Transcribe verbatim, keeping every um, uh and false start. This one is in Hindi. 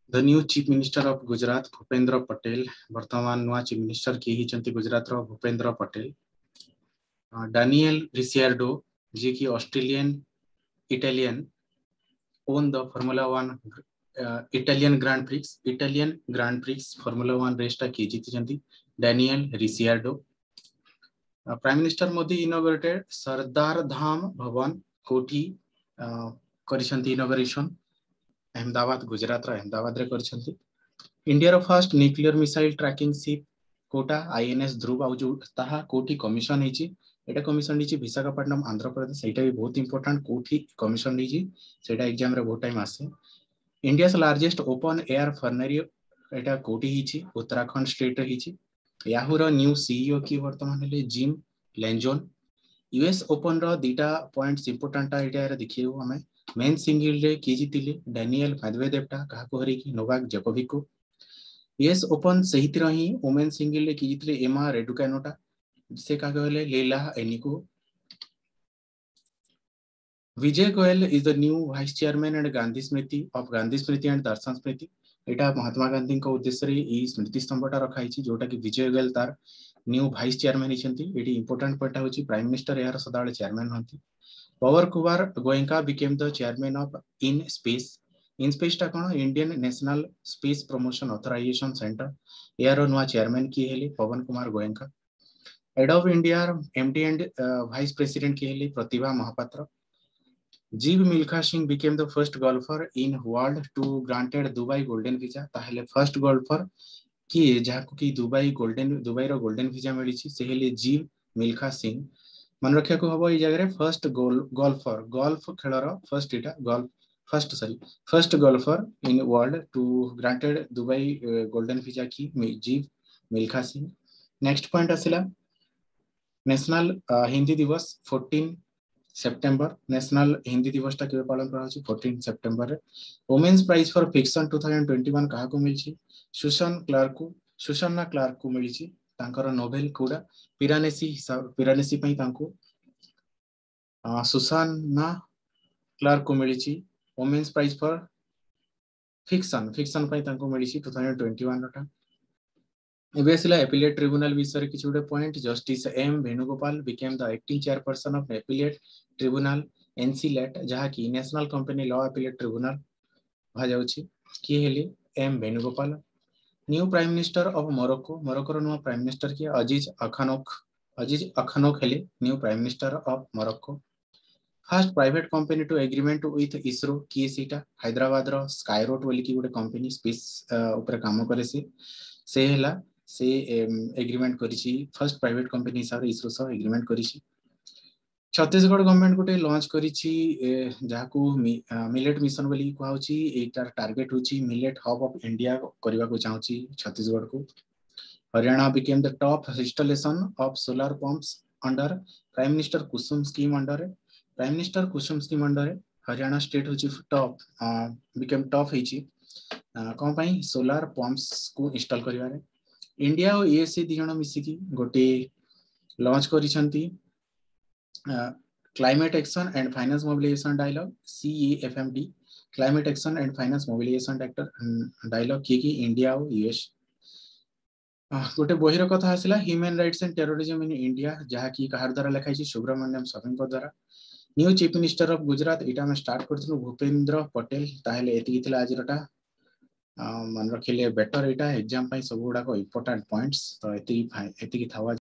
The new chief minister of Gujarat Bhupendra Patel वर्तमान नुआ चीफ मिनिस्टर किए ही गुजरात रो भूपेंद्र पटेल। डानियल रिसियार्डो जी की Australian Italian won the formula one Italian grand prix Italian grand prix formula one रेसटा किए जीति Daniel Ricciardo. Prime minister Modi inaugurated Sardar Dham Bhavan कोठी करिसंती इनॉग्रेशन अहमदाबाद गुजरात रा अहमदाबाद रे करिसंती। इंडिया रो first nuclear missile tracking ship कोटा आईएनएस ध्रुव आउ जो ताहा कोठी कमिशन हेची एटा कमिशन हेची विशाखापट्टनम आंध्र प्रदेश। एटा भी बहुत इंपोर्टेंट कोठी कमिशन हेची सेटा एग्जाम रे बहुत टाइम आसे। India's largest open air fernery एटा कोठी हेची उत्तराखंड स्टेट रे हेची। याहू रो न्यू सीईओ की वर्तमान हेले जिम लेंजोन। यूएस ओपन रो दीटा पॉइंट्स इंपोर्टेंट एटा रे देखियो हमें मेन सिंगल रे की जीतिले डैनियल मेदवेदेव टा कहा को हरी की नोवाक जोकोविक को। यूएस ओपन सही तरह ही वुमेन सिंगल रे की जीतिले एमा रेडुकानोटा से कहा कहले लीला एनिको। Vijay Goel is the new vice chairman and Gandhi Smriti of Gandhi Smriti and Darshan Smriti. एटा महात्मा गांधी को उद्देश्य रे ई स्मृति स्तंभटा रखा हिची जोटा कि विजय गोयल तार न्यू वाइस चेयरमैन हिचंती। एटी इंपोर्टेंट पॉइंट होची प्राइम मिनिस्टर यार सदाळे चेयरमैन हंती। Pawan Kumar Goenka became the chairman of in space. In space टा कोन Indian national space promotion authorisation centre यार नुआ चेयरमैन की हेले Pawan Kumar Goenka. Head of India MD and vice president की हेले Pratibha Mahapatra. Jeev Milkha Singh became the first golfer in world to granted Dubai golden visa. ताहले फर्स्ट गोल्फर की जहाको की दुबई गोल्डन दुबई रो गोल्डन वीजा मिली छी से हेले जीव मिल्खा सिंह। मन रखिया को हबो ई जगह रे फर्स्ट गोल गोल्फर गोल्फ खेलर फर्स्ट इटा golf first sorry first golfer in world to granted Dubai golden visa की जीव मिल्खा सिंह। नेक्स्ट पॉइंट आसिला नेशनल हिंदी दिवस चौदह सेप्टेम्बर। नेशनल हिंदी दिवस टा केबे पालन करा होची चौदह सेप्टेम्बर रे। वुमेन्स प्राइज फॉर फिक्शन दो हज़ार इक्कीस कहा को मिलची सुसान क्लार्क को सुसाना क्लार्क को मिलची तांकर नोवेल कोडा पिरानेसी पिरानेसी पई तांको सुसाना क्लार्क को मिली women's prize for fiction fiction पई तांको मिली दो हज़ार इक्कीस रटा। एबेसिला एपिलेट ट्रिब्यूनल विषय किछि गुटे point justice M Venugopal became the acting chairperson of appellate tribunal NCLAT जहा की national company law appellate tribunal भा जाउछि की हेले M Venugopal. New prime minister of Morocco Morocco रो नुआ प्राइम मिनिस्टर की अजीज अखानोक अजीज अखानोक हेले new prime minister of Morocco. First private company to agreement with ISRO की सीटा हैदराबाद रो स्काईरोट बोली की गुटे कंपनी स्पेस ऊपर काम करे से से हेला से एग्रीमेंट करिछि फर्स्ट प्राइवेट कंपनी हिसाब रे इसरो सह एग्रीमेंट करिछि। छत्तीसगढ़ गवर्नमेंट गुटे लॉन्च करिछि जाहाकू मिलेट मिशन बोली कुआ होछि एटार टारगेट होछि मिलेट हब ऑफ इंडिया करबा को चाहछि छत्तीसगढ़ को। Haryana became the top installation of solar pumps under prime minister Kusum scheme under prime minister Kusum scheme under Haryana state होछि टॉप बिकेम टॉप हेछि कोन पई सोलर पंप्स को इंस्टॉल करिवारे। इंडिया और यूएसए दी जण मिसी की गोटे लॉन्च करिसंती climate action and finance mobilisation dialogue CEFMD climate action and finance mobilisation dialogue की की इंडिया और यूएस। गोटे बहिर कथा आसिला human rights and terrorism in India जहा की कहार द्वारा लिखाई छी सुब्रमण्यम स्वामी को द्वारा। New chief minister of Gujarat इटा में स्टार्ट करथनु भूपेंद्र पटेल ताहेले एति थिला आज रटा मन रखिले बेटर एटा एग्जाम पई सब गुडा को इंपोर्टेंट पॉइंट्स तो एति एति थावा।